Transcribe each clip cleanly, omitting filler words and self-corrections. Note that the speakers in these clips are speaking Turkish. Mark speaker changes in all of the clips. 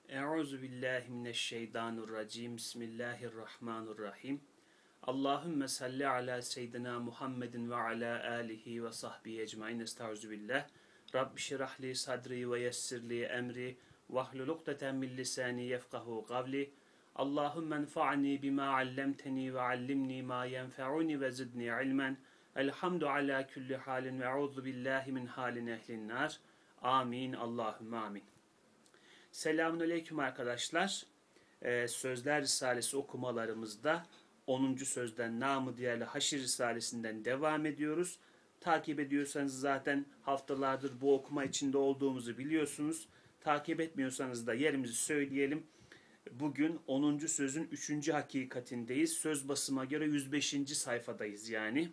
Speaker 1: Euzu billahi mineşşeytanirracim. Bismillahirrahmanirrahim. Allahümme salli ala seyyidina Muhammedin ve ala alihi ve sahbihi ecmaîn. Estağfirullah. Rabbi şrah li sadri ve yessir li emri vahlul ukdeten min lisani yefkahu kavli. Allahümme enfa'ni bima allamteni ve allimni ma yenfe'uni ve zidni ilmen. Elhamdu ala kulli halin ve euzu billahi min halin ehlin nar. Amin. Allahümme amin. Selamünaleyküm arkadaşlar. Sözler Risalesi okumalarımızda 10. sözden namı diğerli Haşir Risalesi'nden devam ediyoruz. Takip ediyorsanız zaten haftalardır bu okuma içinde olduğumuzu biliyorsunuz. Takip etmiyorsanız da yerimizi söyleyelim. Bugün 10. sözün 3. hakikatindeyiz. Söz basıma göre 105. sayfadayız yani.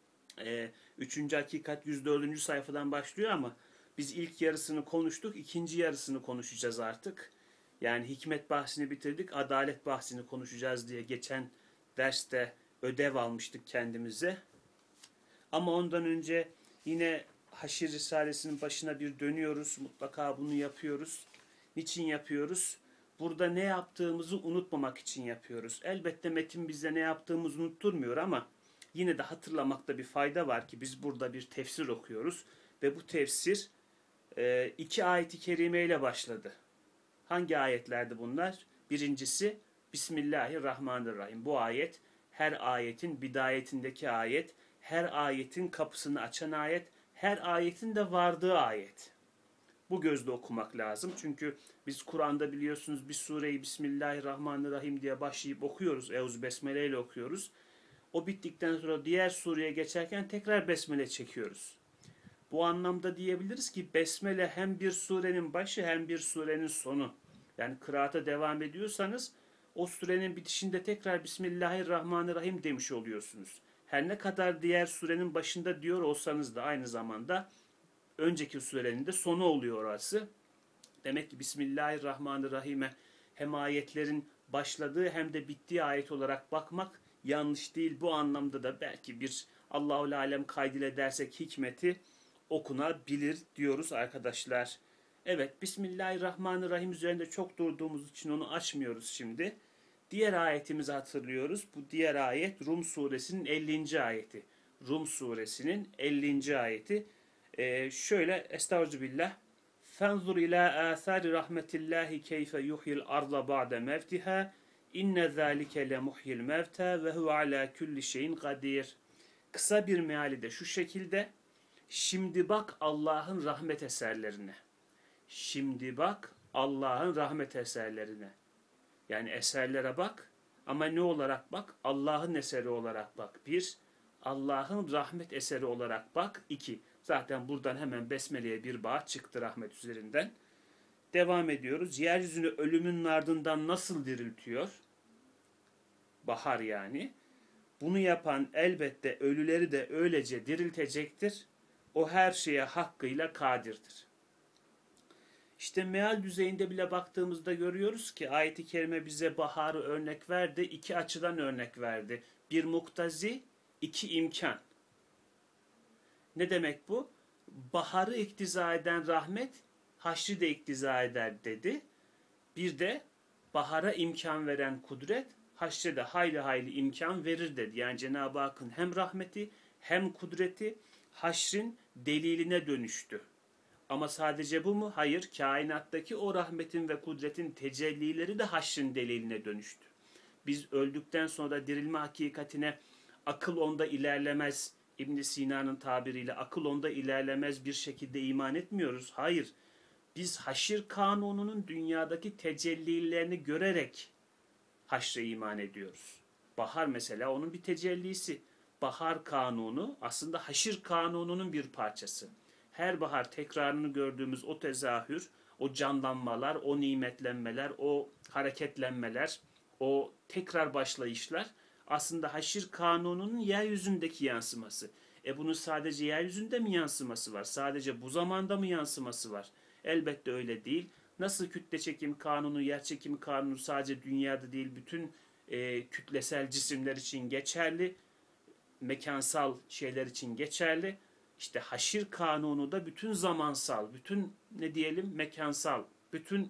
Speaker 1: 3. hakikat 104. sayfadan başlıyor ama biz ilk yarısını konuştuk, ikinci yarısını konuşacağız artık. Yani hikmet bahsini bitirdik, adalet bahsini konuşacağız diye geçen derste ödev almıştık kendimize. Ama ondan önce yine Haşir Risalesi'nin başına bir dönüyoruz. Mutlaka bunu yapıyoruz. Niçin yapıyoruz? Burada ne yaptığımızı unutmamak için yapıyoruz. Elbette metin bize ne yaptığımızı unutturmuyor ama yine de hatırlamakta bir fayda var ki biz burada bir tefsir okuyoruz. Ve bu tefsir 2 ayet-i kerime ile başladı. Hangi ayetlerdi bunlar? Birincisi Bismillahirrahmanirrahim. Bu ayet her ayetin bidayetindeki ayet, her ayetin kapısını açan ayet, her ayetin de vardığı ayet. Bu gözle okumak lazım. Çünkü biz Kur'an'da biliyorsunuz bir sureyi Bismillahirrahmanirrahim diye başlayıp okuyoruz. Eûzü Besmele ile okuyoruz. O bittikten sonra diğer sureye geçerken tekrar Besmele çekiyoruz. Bu anlamda diyebiliriz ki Besmele hem bir surenin başı hem bir surenin sonu. Yani kıraata devam ediyorsanız o surenin bitişinde tekrar Bismillahirrahmanirrahim demiş oluyorsunuz. Her ne kadar diğer surenin başında diyor olsanız da aynı zamanda önceki surenin de sonu oluyor orası. Demek ki Bismillahirrahmanirrahim'e hem ayetlerin başladığı hem de bittiği ayet olarak bakmak yanlış değil. Bu anlamda da belki bir Allahu alem kaydıyla dersek hikmeti okunabilir diyoruz arkadaşlar. Evet, Bismillahirrahmanirrahim üzerinde çok durduğumuz için onu açmıyoruz şimdi. Diğer ayetimizi hatırlıyoruz. Bu diğer ayet Rum suresinin 50. ayeti. Rum suresinin 50. ayeti. Şöyle estağfirullah. Fenzur ila athari rahmetillahi keyfe yuhyil arda ba'de mevtiha. İnne zâlike le muhyil mevta ve huve ala kulli şeyin kadir. Kısa bir meali de şu şekilde. Şimdi bak Allah'ın rahmet eserlerine. Şimdi bak Allah'ın rahmet eserlerine. Yani eserlere bak ama ne olarak bak? Allah'ın eseri olarak bak. 1. Allah'ın rahmet eseri olarak bak. 2. Zaten buradan hemen Besmele'ye bir bağ çıktı rahmet üzerinden. Devam ediyoruz. Yeryüzünü ölümün ardından nasıl diriltiyor? Bahar yani. Bunu yapan elbette ölüleri de öylece diriltecektir. O her şeye hakkıyla kadirdir. İşte meal düzeyinde bile baktığımızda görüyoruz ki ayet-i kerime bize baharı örnek verdi. 2 açıdan örnek verdi. Bir muktazi, 2 imkan. Ne demek bu? Baharı iktiza eden rahmet, haşri de iktiza eder dedi. Bir de bahara imkan veren kudret, haşre de hayli hayli imkan verir dedi. Yani Cenab-ı Hakk'ın hem rahmeti hem kudreti haşrin deliline dönüştü. Ama sadece bu mu? Hayır. Kainattaki o rahmetin ve kudretin tecellileri de haşrin deliline dönüştü. Biz öldükten sonra dirilme hakikatine akıl onda ilerlemez, İbn Sina'nın tabiriyle akıl onda ilerlemez bir şekilde iman etmiyoruz. Hayır. Biz haşir kanununun dünyadaki tecellilerini görerek haşre iman ediyoruz. Bahar mesela onun bir tecellisi. Bahar kanunu aslında haşir kanununun bir parçası. Her bahar tekrarını gördüğümüz o tezahür, o canlanmalar, o nimetlenmeler, o hareketlenmeler, o tekrar başlayışlar aslında haşir kanununun yeryüzündeki yansıması. Bunun sadece yeryüzünde mi yansıması var? Sadece bu zamanda mı yansıması var? Elbette öyle değil. Nasıl kütle çekim kanunu, yer çekimi kanunu sadece dünyada değil bütün kütlesel cisimler için geçerli, mekansal şeyler için geçerli. İşte haşir kanunu da bütün zamansal, bütün ne diyelim mekansal, bütün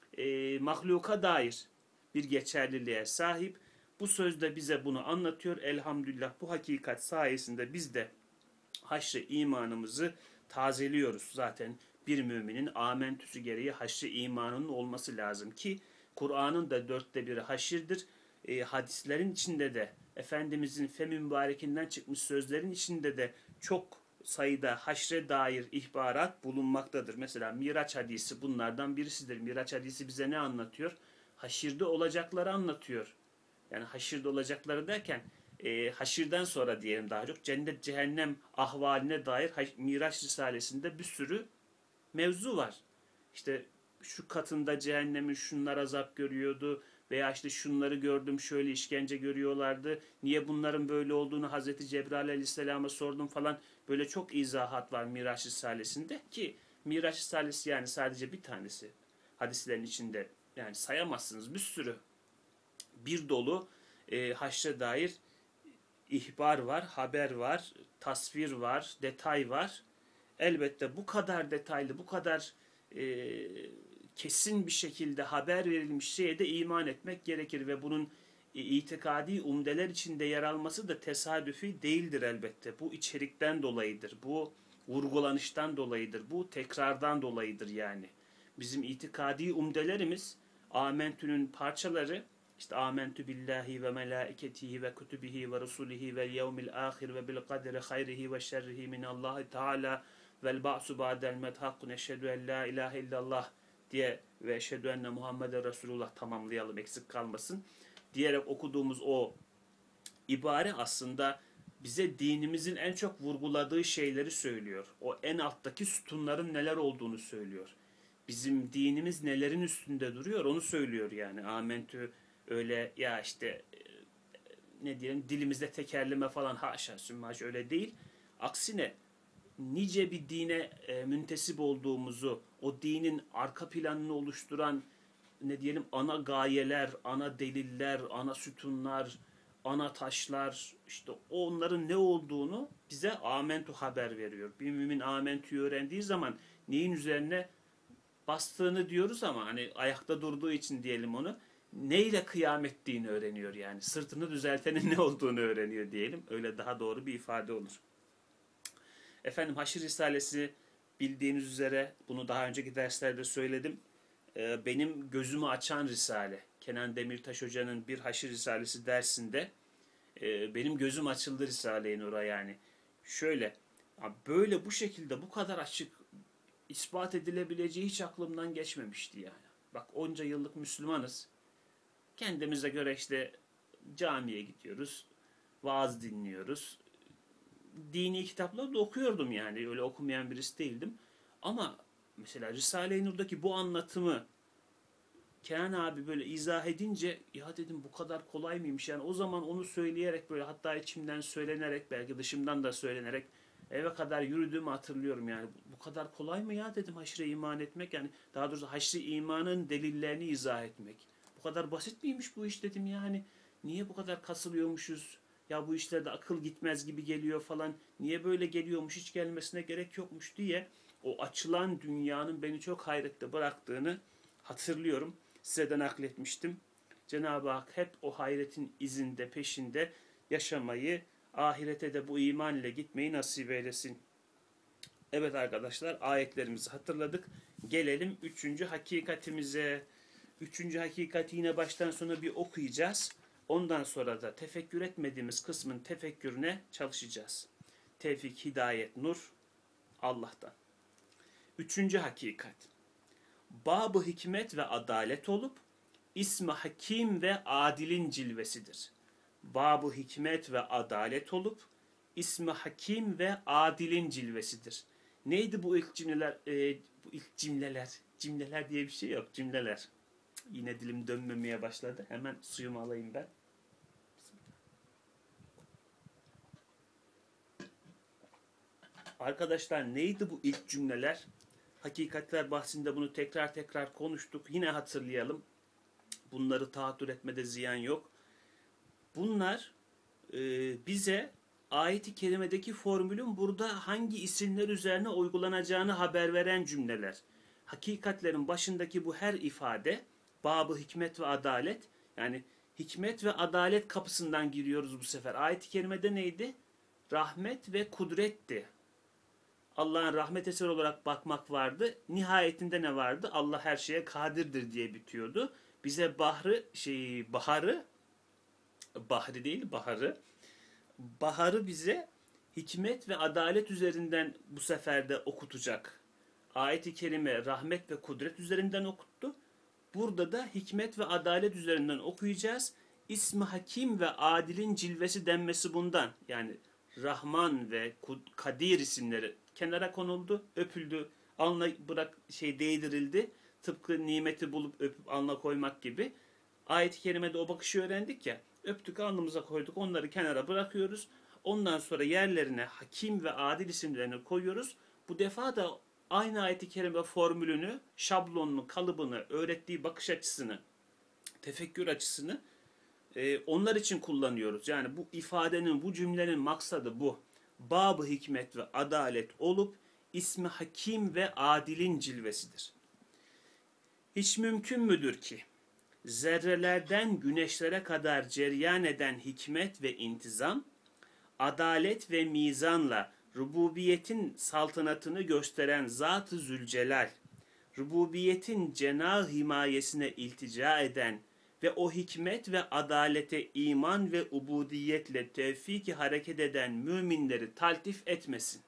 Speaker 1: mahluka dair bir geçerliliğe sahip. Bu sözde bize bunu anlatıyor. Elhamdülillah bu hakikat sayesinde biz de haşr-ı imanımızı tazeliyoruz. Zaten bir müminin amentüsü gereği haşr-ı imanının olması lazım ki Kur'an'ın da 1/4 haşirdir. Hadislerin içinde de Efendimizin fem-i mübarekinden çıkmış sözlerin içinde de çok sayıda haşre dair ihbarat bulunmaktadır. Mesela Miraç hadisi bunlardan birisidir. Miraç hadisi bize ne anlatıyor? Haşirde olacakları anlatıyor. Yani haşirde olacakları derken haşirden sonra diyelim daha çok cennet cehennem ahvaline dair Miraç Risalesi'nde bir sürü mevzu var. İşte şu katında cehennemin şunlar azap görüyordu veya işte şunları gördüm şöyle işkence görüyorlardı. Niye bunların böyle olduğunu Hazreti Cebrail Aleyhisselam'a sordum falan. Böyle çok izahat var Miraç Risalesi'nde ki Miraç Risalesi yani sadece bir tanesi hadislerin içinde yani sayamazsınız bir sürü bir dolu haşre dair ihbar var, haber var, tasvir var, detay var. Elbette bu kadar detaylı, bu kadar kesin bir şekilde haber verilmiş şeye de iman etmek gerekir ve bunun itikadi umdeler içinde yer alması da tesadüfi değildir elbette. Bu içerikten dolayıdır, bu vurgulanıştan dolayıdır, bu tekrardan dolayıdır yani. Bizim itikadi umdelerimiz, Amentü'nün parçaları, işte Amentü billahi ve melaiketihi ve kutubihi ve rusulihi ve yevmil ahir ve bil kadri hayrihi ve şerrihi minallahi teala vel ba'su ba'del medhakkun eşhedü en la ilahe illallah diye ve eşhedü enne Muhammeden Resulullah tamamlayalım eksik kalmasın diyerek okuduğumuz o ibare aslında bize dinimizin en çok vurguladığı şeyleri söylüyor. O en alttaki sütunların neler olduğunu söylüyor. Bizim dinimiz nelerin üstünde duruyor onu söylüyor yani. Amentü öyle ya işte ne diyelim dilimizde tekerleme falan haşa sümmaş öyle değil. Aksine nice bir dine müntesip olduğumuzu, o dinin arka planını oluşturan ne diyelim ana gayeler, ana deliller, ana sütunlar, ana taşlar işte onların ne olduğunu bize amentu haber veriyor. Bir mümin amentuyu öğrendiği zaman neyin üzerine bastığını diyoruz ama hani ayakta durduğu için diyelim onu neyle kıyam ettiğini öğreniyor yani. Sırtını düzeltenin ne olduğunu öğreniyor diyelim. Öyle daha doğru bir ifade olur. Efendim Haşr Risalesi bildiğiniz üzere bunu daha önceki derslerde söyledim. Benim gözümü açan Risale. Kenan Demirtaş Hoca'nın bir Haşr Risalesi dersinde benim gözüm açıldı Risale-i Nur'a yani. Şöyle böyle bu şekilde bu kadar açık ispat edilebileceği hiç aklımdan geçmemişti yani. Bak onca yıllık Müslümanız. Kendimize göre işte camiye gidiyoruz. Vaaz dinliyoruz. Dini kitapları da okuyordum yani. Öyle okumayan birisi değildim. Ama mesela Risale-i Nur'daki bu anlatımı Kenan abi böyle izah edince ya dedim bu kadar kolay mıymış yani o zaman onu söyleyerek böyle hatta içimden söylenerek belki dışımdan da söylenerek eve kadar yürüdüğümü hatırlıyorum yani bu kadar kolay mı ya dedim haşre iman etmek yani daha doğrusu haşre imanın delillerini izah etmek bu kadar basit miymiş bu iş dedim yani niye bu kadar kasılıyormuşuz ya bu işlerde akıl gitmez gibi geliyor falan niye böyle geliyormuş hiç gelmesine gerek yokmuş diye o açılan dünyanın beni çok hayrette bıraktığını hatırlıyorum. Size de nakletmiştim. Cenab-ı Hak hep o hayretin izinde, peşinde yaşamayı, ahirete de bu iman ile gitmeyi nasip eylesin. Evet arkadaşlar, ayetlerimizi hatırladık. Gelelim 3. hakikatimize. 3. hakikati yine baştan sona bir okuyacağız. Ondan sonra da tefekkür etmediğimiz kısmın tefekkürüne çalışacağız. Tevfik, hidayet, nur Allah'tan. 3. hakikat. Bab-ı hikmet ve adalet olup ismi hakim ve adilin cilvesidir. Bab-ı hikmet ve adalet olup ismi hakim ve adilin cilvesidir. Neydi bu ilk cümleler? Bu ilk cümleler. Cümleler diye bir şey yok. Cümleler. Yine dilim dönmemeye başladı. Hemen suyumu alayım ben. Arkadaşlar neydi bu ilk cümleler? Hakikatler bahsinde bunu tekrar tekrar konuştuk. Yine hatırlayalım. Bunları tahattür etmede ziyan yok. Bunlar bize ayet-i kerimedeki formülün burada hangi isimler üzerine uygulanacağını haber veren cümleler. hakikatlerin başındaki bu her ifade, babı hikmet ve adalet, yani hikmet ve adalet kapısından giriyoruz bu sefer. Ayet-i kerimede neydi? Rahmet ve kudretti. Allah'ın rahmet eseri olarak bakmak vardı. Nihayetinde ne vardı? Allah her şeye kadirdir diye bitiyordu. Bize baharı bize hikmet ve adalet üzerinden bu sefer de okutacak. Ayet-i kerime rahmet ve kudret üzerinden okuttu. Burada da hikmet ve adalet üzerinden okuyacağız. İsmi Hakim ve Adil'in cilvesi denmesi bundan. Yani Rahman ve Kadir isimleri kenara konuldu, öpüldü, alnına değdirildi. Tıpkı nimeti bulup öpüp alnına koymak gibi. Ayet-i kerimede o bakışı öğrendik ya. Öptük, alnımıza koyduk, onları kenara bırakıyoruz. Ondan sonra yerlerine Hakim ve Adil isimlerini koyuyoruz. Bu defa da aynı ayet-i kerime formülünü, şablonunu, kalıbını, öğrettiği bakış açısını, tefekkür açısını onlar için kullanıyoruz. Yani bu ifadenin, bu cümlenin maksadı bu. Bab-ı hikmet ve adalet olup ismi Hakim ve Adil'in cilvesidir. Hiç mümkün müdür ki zerrelerden güneşlere kadar cereyan eden hikmet ve intizam, adalet ve mizanla rububiyetin saltanatını gösteren Zat-ı Zülcelal, rububiyetin cenah himayesine iltica eden ve o hikmet ve adalete iman ve ubudiyetle tevfik-i hareket eden müminleri taltif etmesin.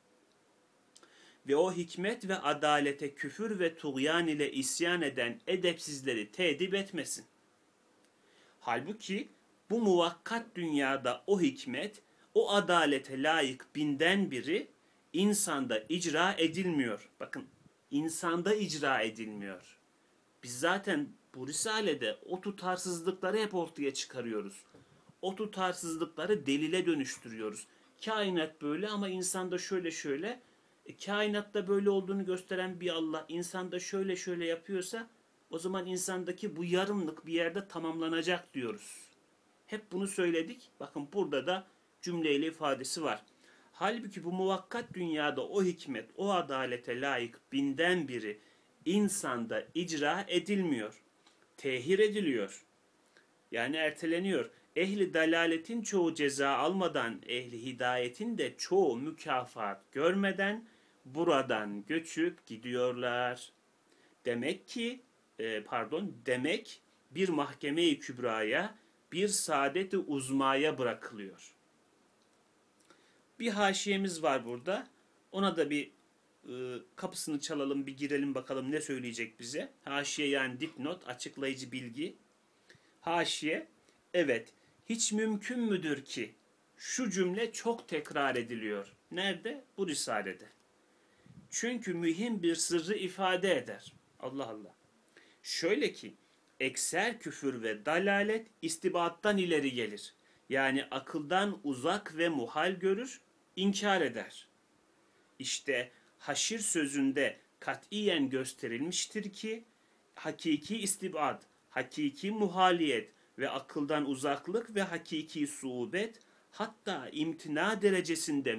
Speaker 1: Ve o hikmet ve adalete küfür ve tuğyan ile isyan eden edepsizleri tedip etmesin. Halbuki bu muvakkat dünyada o hikmet, o adalete layık binden biri insanda icra edilmiyor. Bakın, insanda icra edilmiyor. Biz zaten bu risalede o tutarsızlıkları hep ortaya çıkarıyoruz. O tutarsızlıkları delile dönüştürüyoruz. Kainat böyle ama insanda şöyle şöyle. Kainatta böyle olduğunu gösteren bir Allah insanda şöyle şöyle yapıyorsa o zaman insandaki bu yarımlık bir yerde tamamlanacak diyoruz. Hep bunu söyledik. Bakın burada da cümleyle ifadesi var. Halbuki bu muvakkat dünyada o hikmet, o adalete layık binden biri insanda icra edilmiyor. Tehir ediliyor. Yani erteleniyor. Ehli dalaletin çoğu ceza almadan, ehli hidayetin de çoğu mükafat görmeden buradan göçüp gidiyorlar. Demek bir mahkeme-i kübraya, bir saadet-i uzmaya bırakılıyor. Bir haşiyemiz var burada. Ona da bir kapısını çalalım, bir girelim bakalım ne söyleyecek bize. Haşiye yani dipnot, açıklayıcı bilgi. Haşiye, evet, hiç mümkün müdür ki şu cümle çok tekrar ediliyor. Nerede? Bu risalede. Çünkü mühim bir sırrı ifade eder. Allah Allah. Şöyle ki, ekser küfür ve dalalet istibattan ileri gelir. Yani akıldan uzak ve muhal görür, inkar eder. İşte haşir sözünde katiyen gösterilmiştir ki, hakiki istibat, hakiki muhaliyet ve akıldan uzaklık ve hakiki suubet, hatta imtina derecesinde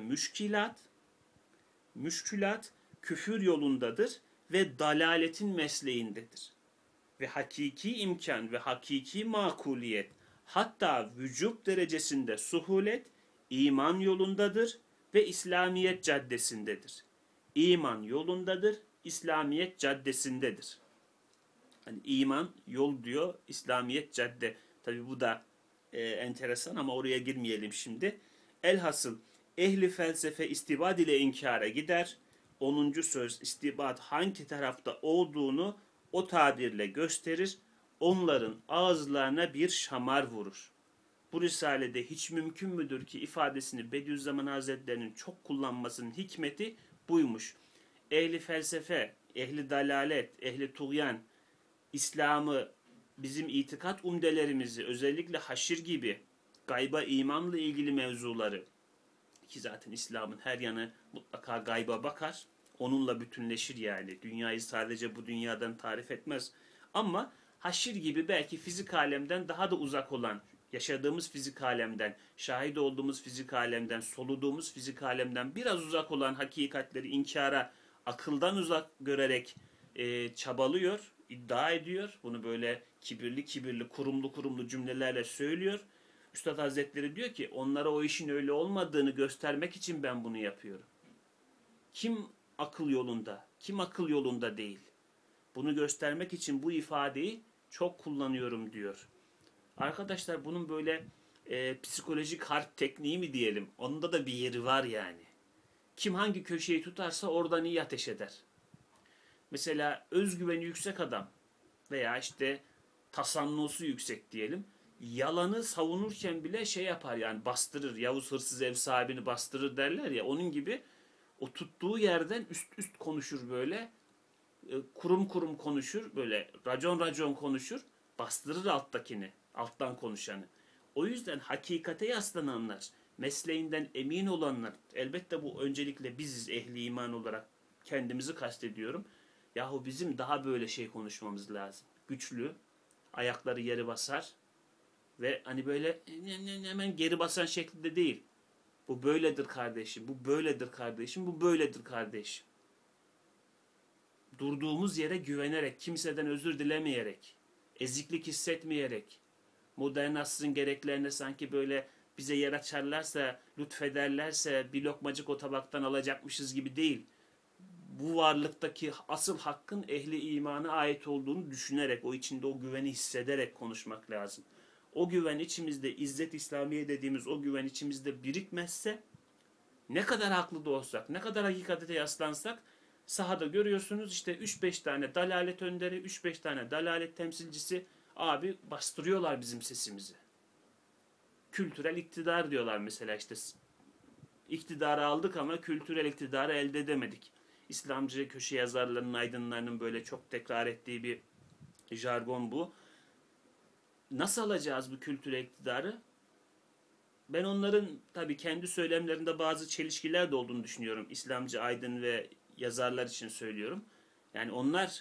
Speaker 1: müşkülat küfür yolundadır ve dalaletin mesleğindedir. Ve hakiki imkan ve hakiki makuliyet, hatta vücub derecesinde suhulet, iman yolundadır ve İslamiyet caddesindedir. İman yolundadır, İslamiyet caddesindedir. Hani iman yol diyor, İslamiyet cadde. Tabi bu da enteresan ama oraya girmeyelim şimdi. Elhasıl ehli felsefe istibad ile inkara gider. 10. söz istibad hangi tarafta olduğunu o tabirle gösterir. Onların ağızlarına bir şamar vurur. Bu risalede hiç mümkün müdür ki ifadesini Bediüzzaman Hazretleri'nin çok kullanmasının hikmeti buymuş. Ehli felsefe, ehli dalalet, ehli tuğyan, İslam'ı, bizim itikat umdelerimizi, özellikle haşir gibi gayba imanla ilgili mevzuları, ki zaten İslam'ın her yanı mutlaka gayba bakar, onunla bütünleşir yani. Dünyayı sadece bu dünyadan tarif etmez. Ama haşir gibi belki fizik alemden daha da uzak olan, yaşadığımız fizik alemden, şahit olduğumuz fizik alemden, soluduğumuz fizik alemden biraz uzak olan hakikatleri inkara, akıldan uzak görerek çabalıyor, iddia ediyor. Bunu böyle kibirli kibirli, kurumlu kurumlu cümlelerle söylüyor. Üstad Hazretleri diyor ki onlara o işin öyle olmadığını göstermek için ben bunu yapıyorum. Kim akıl yolunda, kim akıl yolunda değil. Bunu göstermek için bu ifadeyi çok kullanıyorum diyor. Arkadaşlar bunun böyle psikolojik harp tekniği mi diyelim? Onda da bir yeri var yani. Kim hangi köşeyi tutarsa oradan iyi ateş eder. Mesela özgüveni yüksek adam veya işte tasannusu yüksek diyelim. Yalanı savunurken bile şey yapar yani bastırır. Yavuz hırsız ev sahibini bastırır derler ya. Onun gibi o tuttuğu yerden üst üst konuşur böyle. Kurum kurum konuşur. Böyle racon racon konuşur. Bastırır alttakini. Alttan konuşanı. O yüzden hakikate yaslananlar, mesleğinden emin olanlar, elbette bu öncelikle biziz ehli iman olarak kendimizi kastediyorum. Yahu bizim daha böyle şey konuşmamız lazım. Güçlü, ayakları yere basar ve hani böyle hemen geri basan şeklinde değil. Bu böyledir kardeşim, bu böyledir kardeşim, bu böyledir kardeşim. Durduğumuz yere güvenerek, kimseden özür dilemeyerek, eziklik hissetmeyerek, modern asrın gereklerine sanki böyle bize yer açarlarsa, lütfederlerse bir lokmacık o tabaktan alacakmışız gibi değil. Bu varlıktaki asıl hakkın ehli imana ait olduğunu düşünerek, o içinde o güveni hissederek konuşmak lazım. O güven içimizde, İzzet İslamiye dediğimiz o güven içimizde birikmezse, ne kadar haklı da olsak, ne kadar hakikate yaslansak, sahada görüyorsunuz işte 3-5 tane dalalet önderi, 3-5 tane dalalet temsilcisi abi bastırıyorlar bizim sesimizi. Kültürel iktidar diyorlar mesela işte. İktidarı aldık ama kültürel iktidarı elde edemedik. İslamcı köşe yazarlarının, aydınlarının böyle çok tekrar ettiği bir jargon bu. Nasıl alacağız bu kültürel iktidarı? Ben onların tabii kendi söylemlerinde bazı çelişkiler de olduğunu düşünüyorum. İslamcı aydın ve yazarlar için söylüyorum. Yani onlar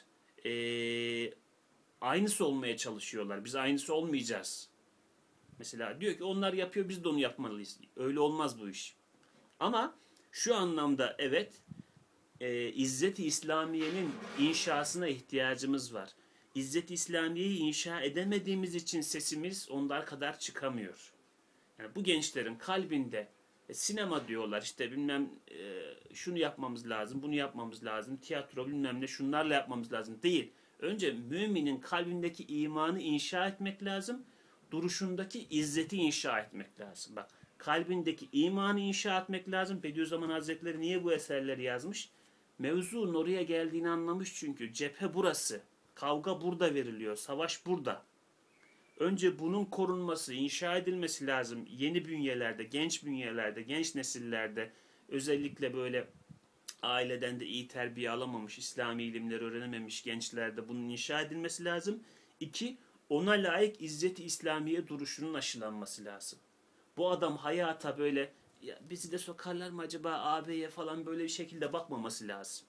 Speaker 1: aynısı olmaya çalışıyorlar. Biz aynısı olmayacağız. Mesela diyor ki onlar yapıyor biz de onu yapmalıyız. Öyle olmaz bu iş. Ama şu anlamda evet İzzet-i İslamiye'nin inşasına ihtiyacımız var. İzzet-i İslamiye'yi inşa edemediğimiz için sesimiz onlar kadar çıkamıyor. Yani bu gençlerin kalbinde sinema diyorlar işte bilmem şunu yapmamız lazım, bunu yapmamız lazım, tiyatro bilmem ne şunlarla yapmamız lazım değil. Önce müminin kalbindeki imanı inşa etmek lazım, duruşundaki izzeti inşa etmek lazım. Bak kalbindeki imanı inşa etmek lazım. Bediüzzaman Hazretleri niye bu eserleri yazmış? Mevzuun oraya geldiğini anlamış çünkü. Cephe burası. Kavga burada veriliyor. Savaş burada. Önce bunun korunması, inşa edilmesi lazım. Yeni bünyelerde, genç bünyelerde, genç nesillerde özellikle böyle aileden de iyi terbiye alamamış, İslami ilimleri öğrenememiş gençlerde bunun inşa edilmesi lazım. İki, ona layık İzzet-i İslamiye duruşunun aşılanması lazım. Bu adam hayata böyle ya bizi de sokarlar mı acaba ağabeye falan böyle bir şekilde bakmaması lazım.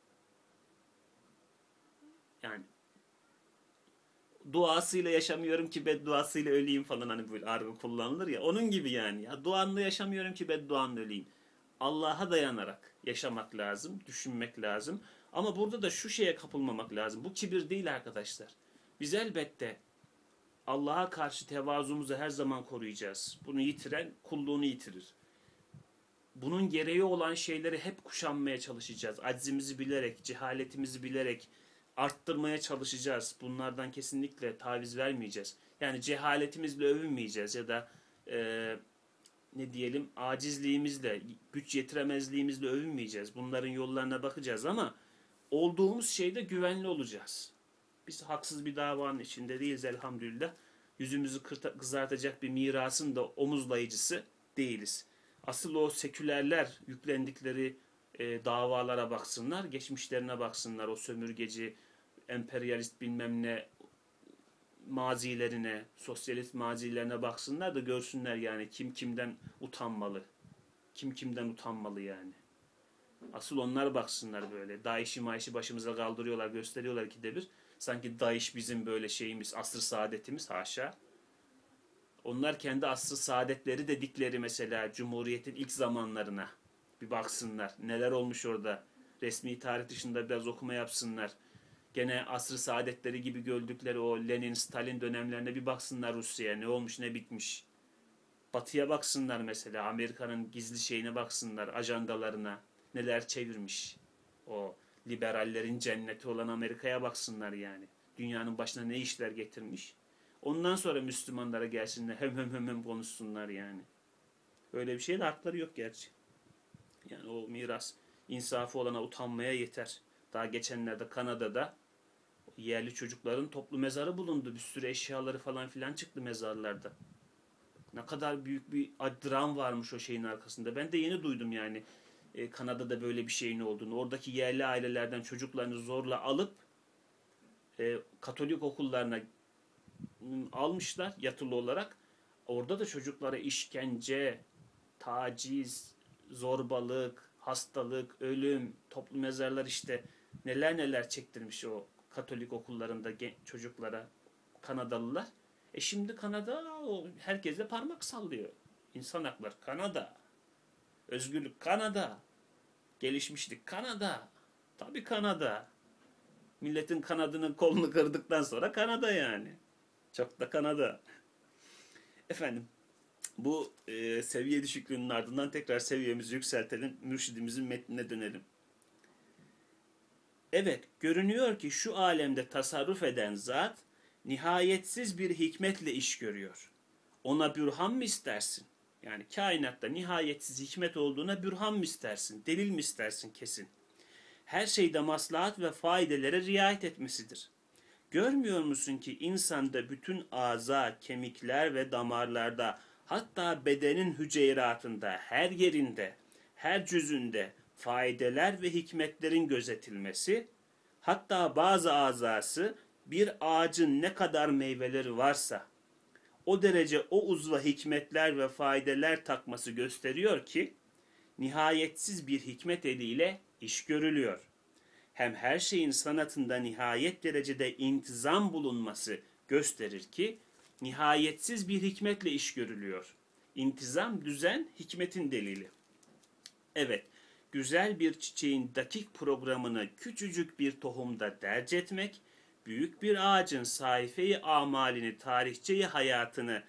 Speaker 1: Yani duasıyla yaşamıyorum ki bedduasıyla öleyim falan hani böyle argo kullanılır ya. Onun gibi yani. Ya duanla yaşamıyorum ki bedduanla öleyim. Allah'a dayanarak yaşamak lazım, düşünmek lazım. Ama burada da şu şeye kapılmamak lazım. Bu kibir değil arkadaşlar. Biz elbette Allah'a karşı tevazumuzu her zaman koruyacağız. Bunu yitiren kulluğunu yitirir. Bunun gereği olan şeyleri hep kuşanmaya çalışacağız. Aczimizi bilerek, cehaletimizi bilerek arttırmaya çalışacağız. Bunlardan kesinlikle taviz vermeyeceğiz. Yani cehaletimizle övünmeyeceğiz ya da ne diyelim acizliğimizle, güç yetiremezliğimizle övünmeyeceğiz. Bunların yollarına bakacağız ama olduğumuz şeyde güvenli olacağız. Biz haksız bir davanın içinde değiliz elhamdülillah. Yüzümüzü kızartacak bir mirasın da omuzlayıcısı değiliz. Asıl o sekülerler yüklendikleri davalara baksınlar, geçmişlerine baksınlar. O sömürgeci, emperyalist bilmem ne mazilerine, sosyalist mazilerine baksınlar da görsünler yani kim kimden utanmalı. Kim kimden utanmalı yani. Asıl onlar baksınlar böyle. DAEŞ'i başımıza kaldırıyorlar, gösteriyorlar ki de bir. Sanki DAEŞ bizim böyle şeyimiz, asr-ı saadetimiz haşa. Onlar kendi asr-ı saadetleri dedikleri mesela Cumhuriyet'in ilk zamanlarına bir baksınlar. Neler olmuş orada. Resmi tarih dışında biraz okuma yapsınlar. Gene asr-ı saadetleri gibi gördükleri o Lenin, Stalin dönemlerine bir baksınlar Rusya'ya. Ne olmuş ne bitmiş. Batı'ya baksınlar mesela. Amerika'nın gizli şeyine baksınlar. Ajandalarına. Neler çevirmiş. O liberallerin cenneti olan Amerika'ya baksınlar yani. Dünyanın başına ne işler getirmiş. Ondan sonra Müslümanlara gelsinler. Hem konuşsunlar yani. Öyle bir şey de hakları yok gerçi. Yani o miras insafı olana utanmaya yeter. Daha geçenlerde Kanada'da yerli çocukların toplu mezarı bulundu. Bir sürü eşyaları falan filan çıktı mezarlarda. Ne kadar büyük bir dram varmış o şeyin arkasında. Ben de yeni duydum yani. Kanada'da böyle bir şeyin olduğunu. Oradaki yerli ailelerden çocuklarını zorla alıp Katolik okullarına almışlar yatılı olarak. Orada da çocuklara işkence, taciz, zorbalık, hastalık, ölüm, toplu mezarlar işte neler neler çektirmiş o Katolik okullarında çocuklara Kanadalılar. Şimdi Kanada herkese parmak sallıyor. İnsan hakları Kanada. Özgürlük Kanada. Gelişmişlik Kanada. Tabii Kanada. Milletin kanadının kolunu kırdıktan sonra Kanada yani. Çok da Kanada. Efendim bu seviye düşüklüğünün ardından tekrar seviyemizi yükseltelim. Mürşidimizin metnine dönelim. Evet, görünüyor ki şu alemde tasarruf eden zat nihayetsiz bir hikmetle iş görüyor. Ona bürhan mı istersin? Yani kainatta nihayetsiz hikmet olduğuna bürhan mı istersin? Delil mi istersin kesin? Her şeyde maslahat ve faydelere riayet etmesidir. Görmüyor musun ki insanda bütün aza, kemikler ve damarlarda, hatta bedenin hüceyratında, her yerinde, her cüzünde faydeler ve hikmetlerin gözetilmesi, hatta bazı azası bir ağacın ne kadar meyveleri varsa, o derece o uzva hikmetler ve faydeler takması gösteriyor ki, nihayetsiz bir hikmet eliyle iş görülüyor. Hem her şeyin sanatında nihayet derecede intizam bulunması gösterir ki, nihayetsiz bir hikmetle iş görülüyor. İntizam, düzen, hikmetin delili. Evet, güzel bir çiçeğin dakik programını küçücük bir tohumda derc etmek, büyük bir ağacın sayfeyi amalini, tarihçeyi hayatını,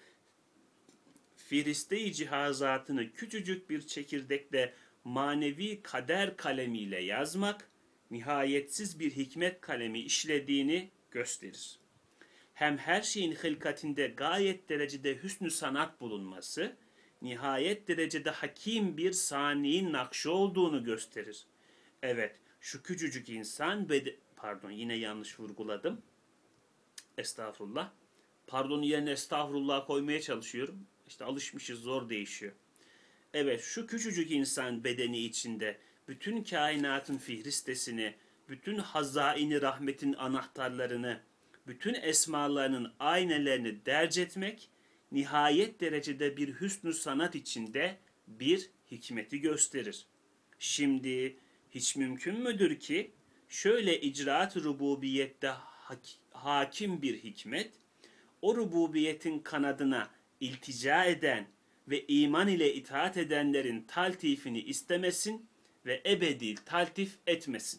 Speaker 1: firiste-i cihazatını küçücük bir çekirdekle manevi kader kalemiyle yazmak, nihayetsiz bir hikmet kalemi işlediğini gösterir. Hem her şeyin hılkatinde gayet derecede hüsnü sanat bulunması, nihayet derecede hakim bir saniyin nakşı olduğunu gösterir. Evet, şu küçücük insan, pardon yine yanlış vurguladım. Estağfurullah. Pardon yerine estağfurullah koymaya çalışıyorum. İşte alışmışız, zor değişiyor. Evet, şu küçücük insan bedeni içinde bütün kainatın fihristesini, bütün hazaini rahmetin anahtarlarını, bütün esmalarının aynelerini derc etmek, nihayet derecede bir hüsnü sanat içinde bir hikmeti gösterir. Şimdi hiç mümkün müdür ki şöyle icraat-ı rububiyette hakim bir hikmet, o rububiyetin kanadına iltica eden ve iman ile itaat edenlerin taltifini istemesin ve ebedi taltif etmesin.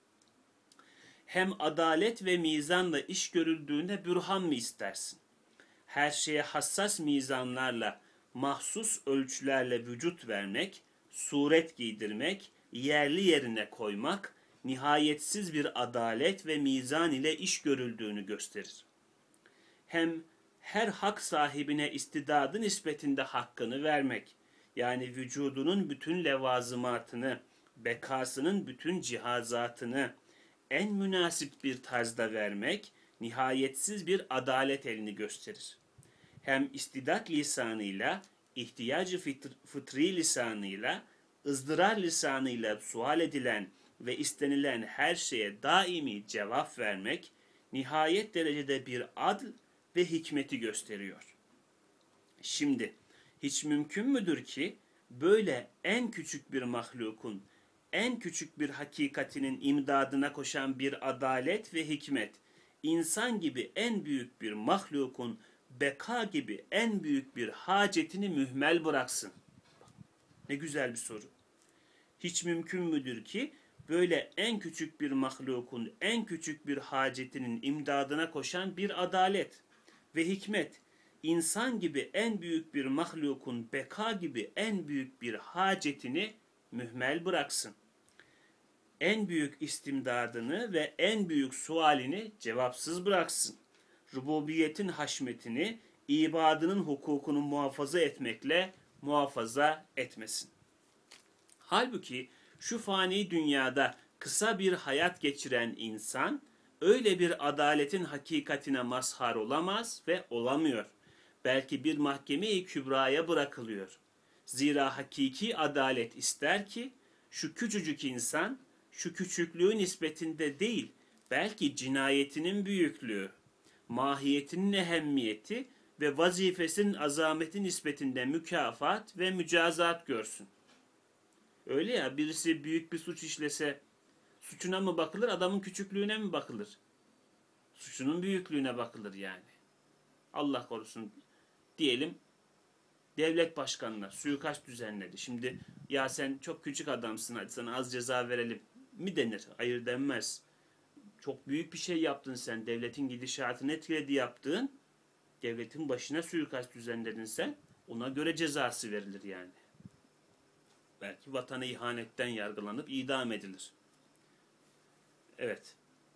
Speaker 1: Hem adalet ve mizanla iş görüldüğünde bürhan mı istersin? Her şeye hassas mizanlarla, mahsus ölçülerle vücut vermek, suret giydirmek, yerli yerine koymak, nihayetsiz bir adalet ve mizan ile iş görüldüğünü gösterir. Hem her hak sahibine istidadı nispetinde hakkını vermek, yani vücudunun bütün levazımatını, bekasının bütün cihazatını en münasip bir tarzda vermek, nihayetsiz bir adalet elini gösterir. Hem istidat lisanıyla, ihtiyacı fıtri lisanıyla, ızdırar lisanıyla sual edilen ve istenilen her şeye daimi cevap vermek, nihayet derecede bir adl ve hikmeti gösteriyor. Şimdi hiç mümkün müdür ki böyle en küçük bir mahlukun, en küçük bir hakikatinin imdadına koşan bir adalet ve hikmet, insan gibi en büyük bir mahlukun beka gibi en büyük bir hacetini mühmel bıraksın? Ne güzel bir soru. Hiç mümkün müdür ki böyle en küçük bir mahlukun, en küçük bir hacetinin imdadına koşan bir adalet ve hikmet, insan gibi en büyük bir mahlukun beka gibi en büyük bir hacetini mühmel bıraksın. En büyük istimdadını ve en büyük sualini cevapsız bıraksın. Rububiyetin haşmetini, ibadının hukukunu muhafaza etmekle muhafaza etmesin. Halbuki şu fani dünyada kısa bir hayat geçiren insan öyle bir adaletin hakikatine mazhar olamaz ve olamıyor. Belki bir mahkeme-i kübraya bırakılıyor. Zira hakiki adalet ister ki şu küçücük insan şu küçüklüğü nispetinde değil, belki cinayetinin büyüklüğü, mahiyetinin ehemmiyeti ve vazifesinin azameti nispetinde mükafat ve mücazat görsün. Öyle ya, birisi büyük bir suç işlese suçuna mı bakılır, adamın küçüklüğüne mi bakılır? Suçunun büyüklüğüne bakılır yani. Allah korusun, diyelim devlet başkanına suikast düzenledi. Şimdi ya sen çok küçük adamsın, hadi sana az ceza verelim mi denir? Hayır denmez. Çok büyük bir şey yaptın sen. Devletin gidişatını etkiledi yaptığın. Devletin başına suikast düzenledin sen. Ona göre cezası verilir yani. Belki vatana ihanetten yargılanıp idam edilir. Evet.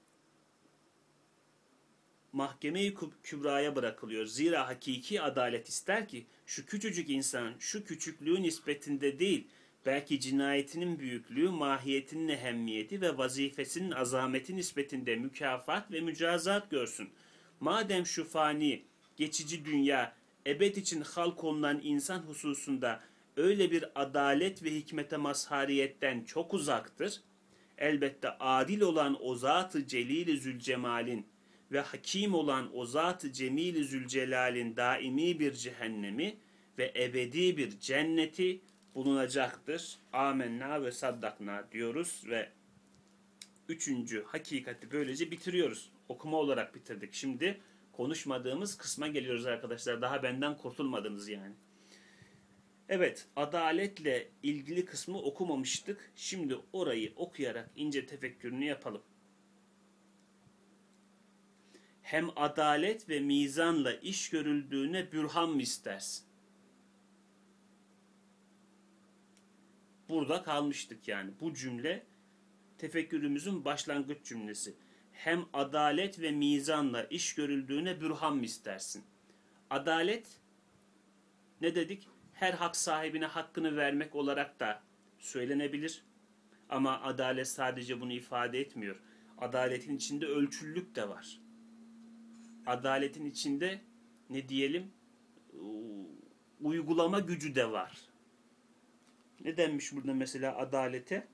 Speaker 1: Mahkeme-i kübraya bırakılıyor. Zira hakiki adalet ister ki şu küçücük insan şu küçüklüğü nispetinde değil, belki cinayetinin büyüklüğü, mahiyetinin ehemmiyeti ve vazifesinin azameti nispetinde mükafat ve mücazat görsün. Madem şu fani, geçici dünya, ebed için halk olunan insan hususunda öyle bir adalet ve hikmete mazhariyetten çok uzaktır, elbette adil olan o Zat-ı Celil-i Zülcemal'in ve hakim olan o Zat-ı Cemil-i Zülcelal'in daimi bir cehennemi ve ebedi bir cenneti bulunacaktır. Amenna ve saddakna diyoruz ve 3. hakikati böylece bitiriyoruz. Okuma olarak bitirdik. Şimdi konuşmadığımız kısma geliyoruz arkadaşlar. Daha benden kurtulmadınız yani. Evet, adaletle ilgili kısmı okumamıştık. Şimdi orayı okuyarak ince tefekkürünü yapalım. Hem adalet ve mizanla iş görüldüğüne bürhan mı istersin? Burada kalmıştık yani. Bu cümle tefekkürümüzün başlangıç cümlesi. Hem adalet ve mizanla iş görüldüğüne bürhan mı istersin? Adalet ne dedik? Her hak sahibine hakkını vermek olarak da söylenebilir. Ama adalet sadece bunu ifade etmiyor. Adaletin içinde ölçülülük de var. Adaletin içinde ne diyelim, uygulama gücü de var. Ne denmiş burada mesela adalete?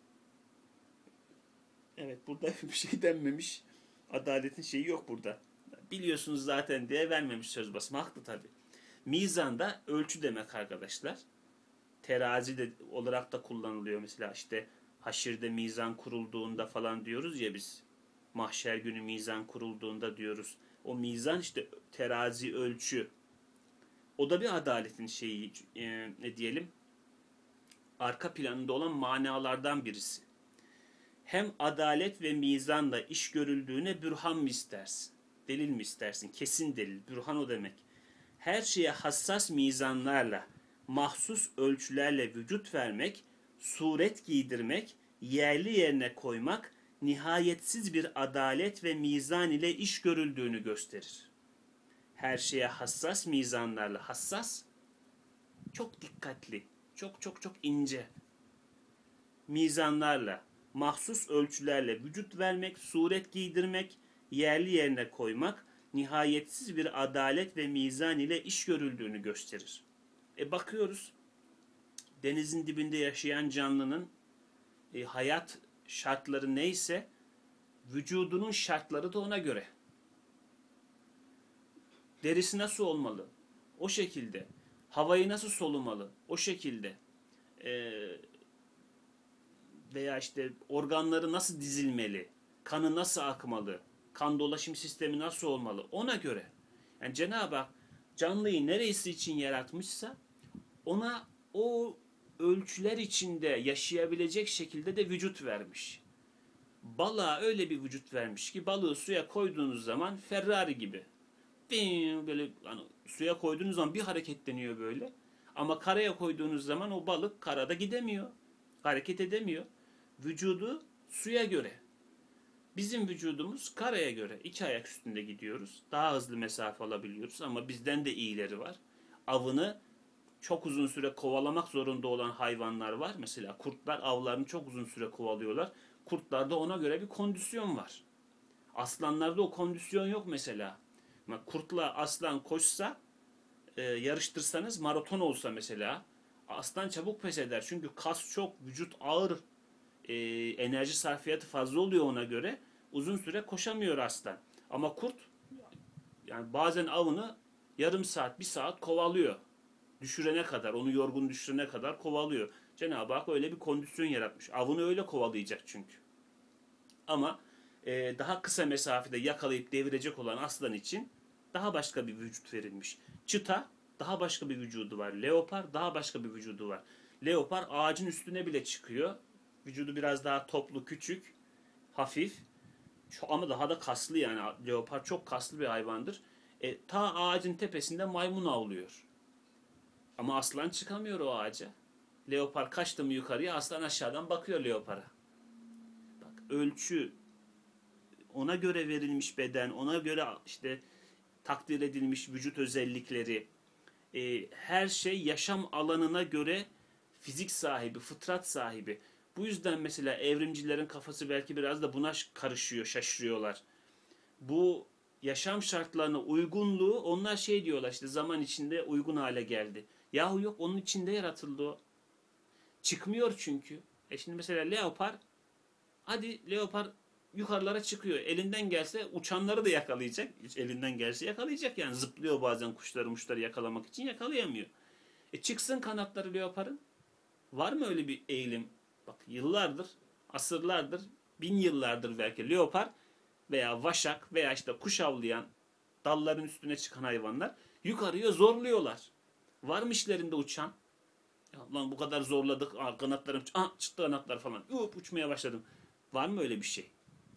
Speaker 1: Evet, burada bir şey denmemiş. Adaletin şeyi yok burada. Biliyorsunuz zaten diye vermemiş söz basımı. Haklı tabii. Mizan da ölçü demek arkadaşlar. Terazi de olarak da kullanılıyor. Mesela işte haşirde mizan kurulduğunda falan diyoruz ya biz. Mahşer günü mizan kurulduğunda diyoruz. O mizan işte terazi, ölçü. O da bir adaletin şeyi, ne diyelim, arka planında olan manalardan birisi. Hem adalet ve mizanla iş görüldüğüne bürhan mı istersin? Delil mi istersin? Kesin delil. Bürhan o demek. Her şeye hassas mizanlarla, mahsus ölçülerle vücut vermek, suret giydirmek, yerli yerine koymak, nihayetsiz bir adalet ve mizan ile iş görüldüğünü gösterir. Her şeye hassas mizanlarla, hassas, çok dikkatli, çok ince mizanlarla, mahsus ölçülerle vücut vermek, suret giydirmek, yerli yerine koymak, nihayetsiz bir adalet ve mizan ile iş görüldüğünü gösterir. Bakıyoruz, denizin dibinde yaşayan canlının hayat şartları neyse, vücudunun şartları da ona göre. Derisi nasıl olmalı? O şekilde. Havayı nasıl solumalı? O şekilde. Veya işte organları nasıl dizilmeli? Kanı nasıl akmalı? Kan dolaşım sistemi nasıl olmalı? Ona göre. Yani Cenab-ı Hak canlıyı neresi için yaratmışsa ona o ölçüler içinde yaşayabilecek şekilde de vücut vermiş. Balığa öyle bir vücut vermiş ki balığı suya koyduğunuz zaman Ferrari gibi. Böyle hani suya koyduğunuz zaman bir hareketleniyor böyle. Ama karaya koyduğunuz zaman o balık karada gidemiyor. Hareket edemiyor. Vücudu suya göre. Bizim vücudumuz karaya göre. İki ayak üstünde gidiyoruz. Daha hızlı mesafe alabiliyoruz ama bizden de iyileri var. Avını çok uzun süre kovalamak zorunda olan hayvanlar var. Mesela kurtlar avlarını çok uzun süre kovalıyorlar. Kurtlarda ona göre bir kondisyon var. Aslanlarda o kondisyon yok mesela. Kurtla aslan koşsa, yarıştırsanız maraton olsa mesela aslan çabuk pes eder. Çünkü kas çok, vücut ağır, enerji sarfiyatı fazla oluyor ona göre. Uzun süre koşamıyor aslan. Ama kurt yani bazen avını yarım saat, bir saat kovalıyor. Düşürene kadar, onu yorgun düşürene kadar kovalıyor. Cenab-ı Hak öyle bir kondisyon yaratmış. Avını öyle kovalayacak çünkü. Ama daha kısa mesafede yakalayıp devirecek olan aslan için daha başka bir vücut verilmiş. Çita daha başka bir vücudu var. Leopar daha başka bir vücudu var. Leopar ağacın üstüne bile çıkıyor. Vücudu biraz daha toplu, küçük, hafif. Ama daha da kaslı yani. Leopar çok kaslı bir hayvandır. Ta ağacın tepesinde maymun avlıyor. Ama aslan çıkamıyor o ağaca. Leopar kaçtı mı yukarıya, aslan aşağıdan bakıyor leopara. Bak, ölçü, ona göre verilmiş beden, ona göre işte takdir edilmiş vücut özellikleri, her şey yaşam alanına göre fizik sahibi, fıtrat sahibi. Bu yüzden mesela evrimcilerin kafası belki biraz da buna karışıyor, şaşırıyorlar. Bu yaşam şartlarına uygunluğu onlar şey diyorlar, işte zaman içinde uygun hale geldi. Yahu yok, onun içinde yaratıldı o. Çıkmıyor çünkü. Şimdi mesela leopar, hadi leopar yukarılara çıkıyor. Elinden gelse uçanları da yakalayacak. Elinden gelse yakalayacak yani. Zıplıyor bazen kuşları yakalamak için, yakalayamıyor. Çıksın kanatları leoparın. Var mı öyle bir eğilim? Bak, yıllardır, asırlardır, bin yıllardır belki leopar veya vaşak veya işte kuş avlayan, dalların üstüne çıkan hayvanlar yukarıya zorluyorlar. Var mı işlerinde uçan? Ya lan bu kadar zorladık, kanatlarım çıktı kanatlar falan. Uçmaya başladım. Var mı öyle bir şey?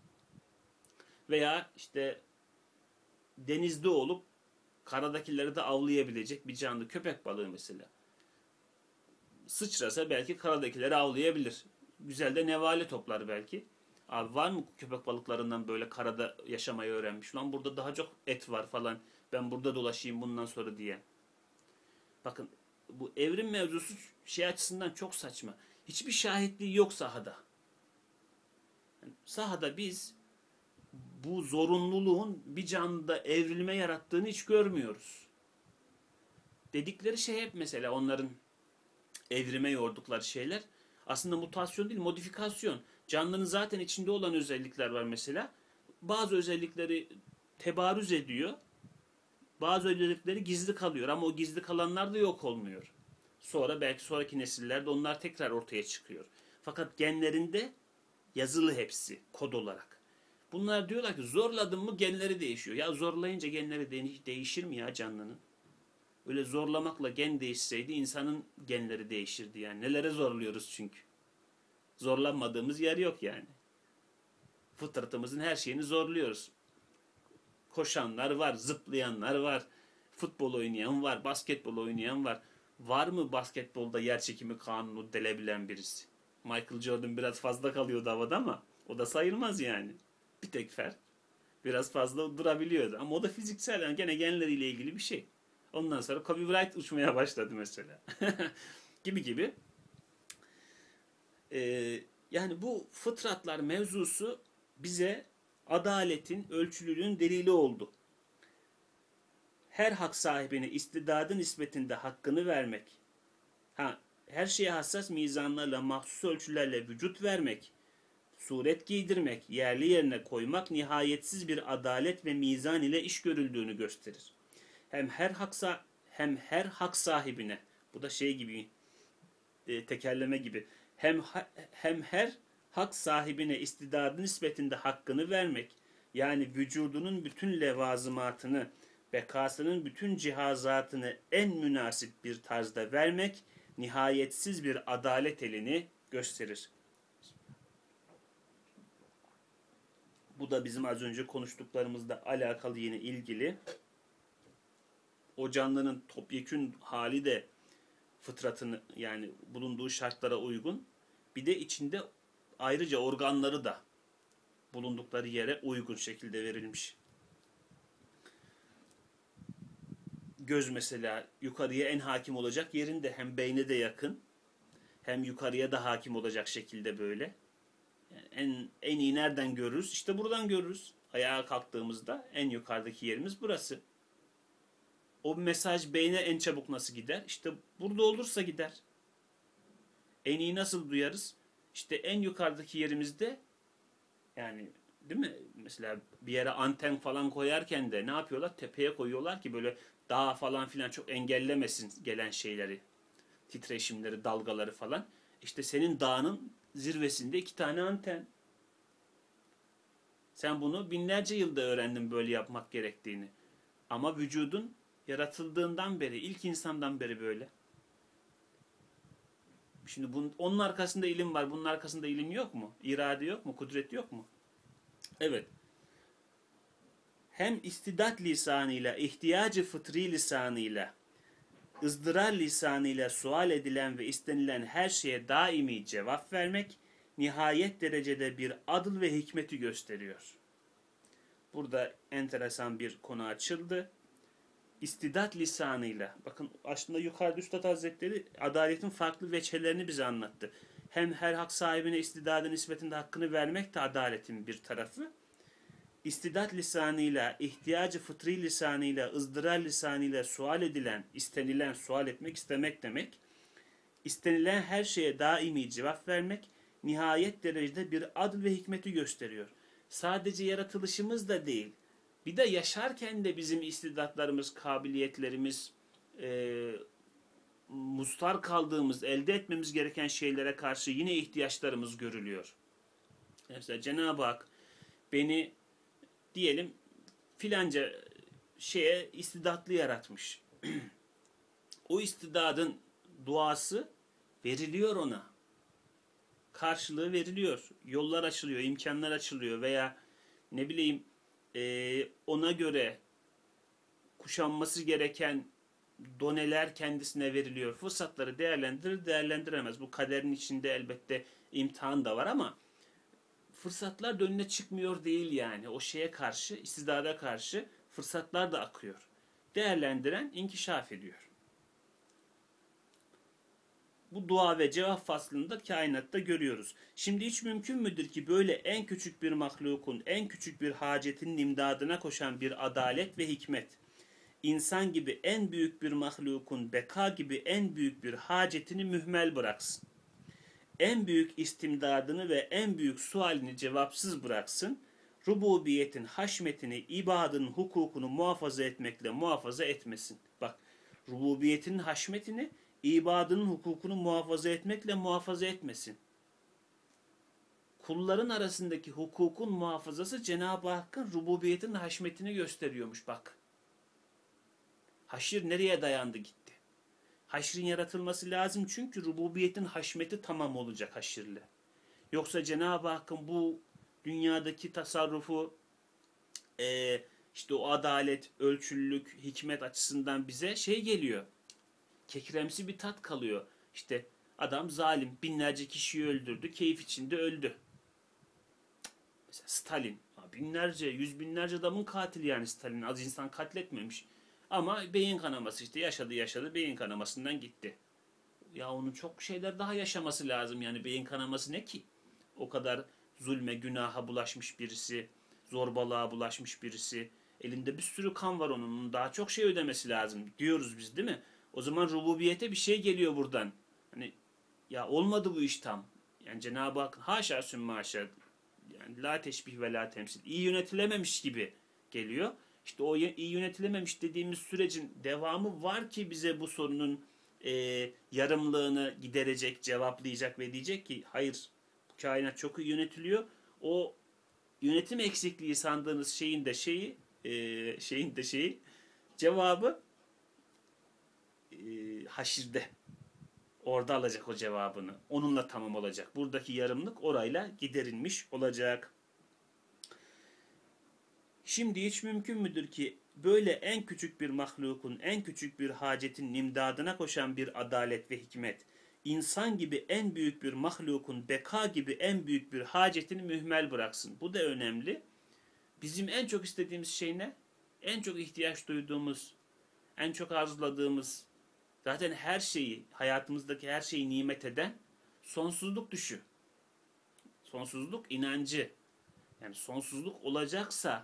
Speaker 1: Veya işte denizde olup karadakileri de avlayabilecek bir canlı, köpek balığı mesela. Sıçrasa belki karadakileri avlayabilir. Güzel de nevale toplar belki. Abi var mı köpek balıklarından böyle karada yaşamayı öğrenmiş? Lan burada daha çok et var falan. Ben burada dolaşayım bundan sonra diye. Bakın, bu evrim mevzusu şey açısından çok saçma. Hiçbir şahitliği yok sahada. Yani sahada biz bu zorunluluğun bir canlıda evrilme yarattığını hiç görmüyoruz. Dedikleri şey hep mesela onların evrime yordukları şeyler aslında mutasyon değil, modifikasyon. Canlının zaten içinde olan özellikler var mesela. Bazı özellikleri tebarüz ediyor. Bazı özellikleri gizli kalıyor ama o gizli kalanlar da yok olmuyor. Sonra belki sonraki nesillerde onlar tekrar ortaya çıkıyor. Fakat genlerinde yazılı hepsi kod olarak. Bunlar diyorlar ki zorladın mı genleri değişiyor. Ya zorlayınca genleri değişir mi ya canlının? Öyle zorlamakla gen değişseydi insanın genleri değişirdi yani. Nelere zorluyoruz çünkü. Zorlanmadığımız yer yok yani. Fıtratımızın her şeyini zorluyoruz. Koşanlar var, zıplayanlar var, futbol oynayan var, basketbol oynayan var. Var mı basketbolda yer çekimi kanunu delebilen birisi? Michael Jordan biraz fazla kalıyordu havada ama o da sayılmaz yani. Bir tek Fer biraz fazla durabiliyordu ama o da fiziksel, yani gene genleriyle ilgili bir şey. Ondan sonra Kobe Bryant uçmaya başladı mesela. gibi gibi. Yani bu fıtratlar mevzusu bize adaletin, ölçülülüğün delili oldu. Her hak sahibine istidadı nispetinde hakkını vermek, her şeye hassas mizanlarla, mahsus ölçülerle vücut vermek, suret giydirmek, yerli yerine koymak nihayetsiz bir adalet ve mizan ile iş görüldüğünü gösterir. Hem her hak sahibine, bu da şey gibi, tekerleme gibi, hem her hak sahibine istidadı nispetinde hakkını vermek, yani vücudunun bütün levazımatını, bekasının bütün cihazatını en münasip bir tarzda vermek nihayetsiz bir adalet elini gösterir. Bu da bizim az önce konuştuklarımızla alakalı, yine ilgili. O canlının topyekün hali de fıtratını, yani bulunduğu şartlara uygun. Bir de içinde ayrıca organları da bulundukları yere uygun şekilde verilmiş. Göz mesela yukarıya en hakim olacak yerinde, hem beyne de yakın hem yukarıya da hakim olacak şekilde böyle. Yani en iyi nereden görürüz? İşte buradan görürüz. Ayağa kalktığımızda en yukarıdaki yerimiz burası. O mesaj beyne en çabuk nasıl gider? İşte burada olursa gider. En iyi nasıl duyarız? İşte en yukarıdaki yerimizde, yani değil mi? Mesela bir yere anten falan koyarken de ne yapıyorlar? Tepeye koyuyorlar ki böyle dağ falan filan çok engellemesin gelen şeyleri. Titreşimleri, dalgaları falan. İşte senin dağının zirvesinde 2 tane anten. Sen bunu binlerce yılda öğrendin böyle yapmak gerektiğini. Ama vücudun yaratıldığından beri, ilk insandan beri böyle. Şimdi onun arkasında ilim var, bunun arkasında ilim yok mu? İrade yok mu? Kudret yok mu? Evet. Hem istidat lisanıyla, ihtiyacı fıtri lisanıyla, ızdırar lisanıyla sual edilen ve istenilen her şeye daimi cevap vermek, nihayet derecede bir adıl ve hikmeti gösteriyor. Burada enteresan bir konu açıldı. İstidat lisanıyla, bakın aslında yukarıda Üstad Hazretleri adaletin farklı veçhelerini bize anlattı. Hem her hak sahibine istidadı nispetinde hakkını vermek de adaletin bir tarafı. İstidat lisanıyla, ihtiyacı fıtri lisanıyla, ızdırar lisanıyla sual edilen, istenilen, sual etmek, istemek demek. İstenilen her şeye daimi cevap vermek, nihayet derecede bir adl ve hikmeti gösteriyor. Sadece yaratılışımız da değil, bir de yaşarken de bizim istidatlarımız, kabiliyetlerimiz, mustar kaldığımız, elde etmemiz gereken şeylere karşı yine ihtiyaçlarımız görülüyor. Mesela Cenab-ı Hak beni diyelim filanca şeye istidatlı yaratmış. O istidadın duası veriliyor ona. Karşılığı veriliyor. Yollar açılıyor, imkanlar açılıyor veya ne bileyim ona göre kuşanması gereken doneler kendisine veriliyor. Fırsatları değerlendirir, değerlendiremez. Bu kaderin içinde elbette imtihan da var ama fırsatlar da önüne çıkmıyor değil yani. O şeye karşı, istidada karşı fırsatlar da akıyor. Değerlendiren inkişaf ediyor. Bu dua ve cevap faslında kainatta görüyoruz. Şimdi hiç mümkün müdür ki böyle en küçük bir mahlukun, en küçük bir hacetinin imdadına koşan bir adalet ve hikmet, insan gibi en büyük bir mahlukun beka gibi en büyük bir hacetini mühmel bıraksın? En büyük istimdadını ve en büyük sualini cevapsız bıraksın, rububiyetin haşmetini, ibadın hukukunu muhafaza etmekle muhafaza etmesin. Bak, rububiyetin haşmetini, ibadının hukukunu muhafaza etmekle muhafaza etmesin. Kulların arasındaki hukukun muhafazası Cenab-ı Hakk'ın rububiyetin haşmetini gösteriyormuş bak. Haşir nereye dayandı gitti? Haşrin yaratılması lazım çünkü rububiyetin haşmeti tamam olacak haşirle. Yoksa Cenab-ı Hakk'ın bu dünyadaki tasarrufu, işte o adalet, ölçülülük, hikmet açısından bize şey geliyor. Kekremsi bir tat kalıyor. İşte adam zalim, binlerce kişiyi öldürdü, keyif içinde öldü. Mesela Stalin, binlerce, yüz binlerce adamın katili yani Stalin. Az insan katletmemiş. Ama beyin kanaması işte yaşadı, beyin kanamasından gitti. Ya onun çok şeyler daha yaşaması lazım yani beyin kanaması ne ki? O kadar zulme, günaha bulaşmış birisi, zorbalığa bulaşmış birisi. Elinde bir sürü kan var onun. Daha çok şey ödemesi lazım diyoruz biz değil mi? O zaman rububiyete bir şey geliyor buradan. Hani ya olmadı bu iş tam. Yani Cenab-ı Hak haşa sümme haşa, yani la teşbih ve la temsil. İyi yönetilememiş gibi geliyor. İşte o iyi yönetilememiş dediğimiz sürecin devamı var ki bize bu sorunun yarımlığını giderecek, cevaplayacak ve diyecek ki hayır, bu kainat çok iyi yönetiliyor. O yönetim eksikliği sandığınız şeyin de şeyi cevabı haşirde. Orada alacak o cevabını. Onunla tamam olacak. Buradaki yarımlık orayla giderilmiş olacak. Şimdi hiç mümkün müdür ki böyle en küçük bir mahlukun, en küçük bir hacetin imdadına koşan bir adalet ve hikmet, insan gibi en büyük bir mahlukun beka gibi en büyük bir hacetini mühmel bıraksın? Bu da önemli. Bizim en çok istediğimiz şey ne? En çok ihtiyaç duyduğumuz, en çok arzuladığımız, zaten her şeyi, hayatımızdaki her şeyi nimet eden sonsuzluk düşü. Sonsuzluk inancı. Yani sonsuzluk olacaksa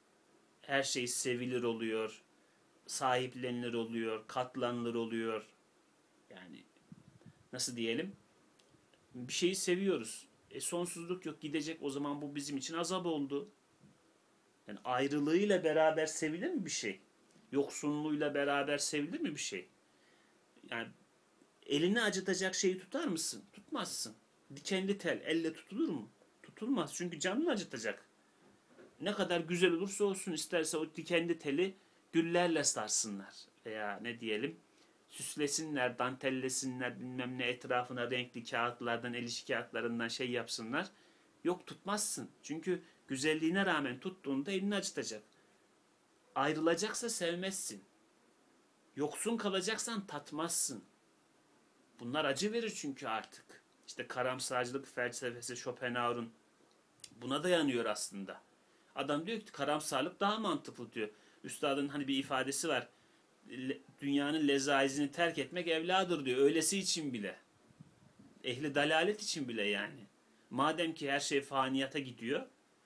Speaker 1: her şey sevilir oluyor, sahiplenilir oluyor, katlanılır oluyor. Yani nasıl diyelim? Bir şeyi seviyoruz. Sonsuzluk yok, gidecek, o zaman bu bizim için azap oldu. Yani ayrılığıyla beraber sevilir mi bir şey? Yoksunluğuyla beraber sevilir mi bir şey? Yani elini acıtacak şeyi tutar mısın? Tutmazsın. Dikenli tel elle tutulur mu? Tutulmaz, çünkü canını acıtacak. Ne kadar güzel olursa olsun, isterse o dikenli teli güllerle sarsınlar. Veya ne diyelim, süslesinler, dantellesinler, bilmem ne, etrafına renkli kağıtlardan, el işi kağıtlarından şey yapsınlar. Yok, tutmazsın. Çünkü güzelliğine rağmen tuttuğunda elini acıtacak. Ayrılacaksa sevmezsin. Yoksun kalacaksan tatmazsın. Bunlar acı verir çünkü artık. İşte karamsarcılık felsefesi Schopenhauer'un buna dayanıyor aslında. Adam diyor ki karamsarlık daha mantıklı diyor. Üstadın hani bir ifadesi var. Dünyanın lezaizini terk etmek evladır diyor. Öylesi için bile. Ehli dalalet için bile yani. Madem ki her şey faniyata gidiyor,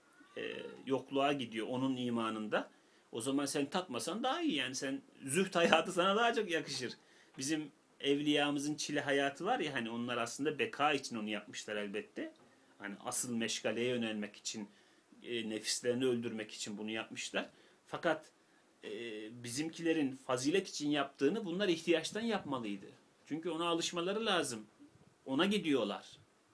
Speaker 1: yokluğa gidiyor onun imanında, o zaman sen takmasan daha iyi. Yani sen, zühd hayatı sana daha çok yakışır. Bizim evliyamızın çile hayatı var ya, hani onlar aslında beka için onu yapmışlar elbette. Hani asıl meşgaleye yönelmek için, nefislerini öldürmek için bunu yapmışlar. Fakat bizimkilerin fazilet için yaptığını bunlar ihtiyaçtan yapmalıydı. Çünkü ona alışmaları lazım. Ona gidiyorlar.